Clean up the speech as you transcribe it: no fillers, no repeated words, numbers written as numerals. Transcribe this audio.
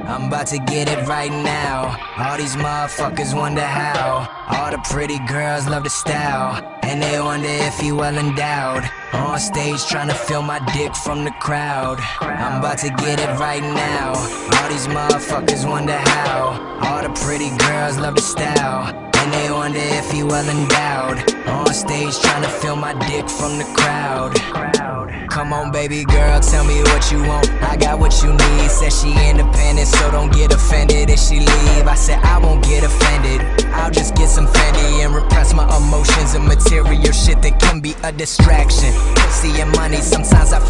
I'm about to get it right now. All these motherfuckers wonder how. All the pretty girls love the style, and they wonder if he well endowed. On stage trying to feel my dick from the crowd. I'm about to get it right now. All these motherfuckers wonder how. All the pretty girls love the style, and they wonder if he well endowed. On stage trying to feel my dick from the crowd. Come on baby girl, tell me what you want. I got what you need. Said she independent, so don't get offended if she leave. I said I won't get offended. I'll just get some Fendi and repress my emotions and material shit that can be a distraction. Pussy and money, sometimes I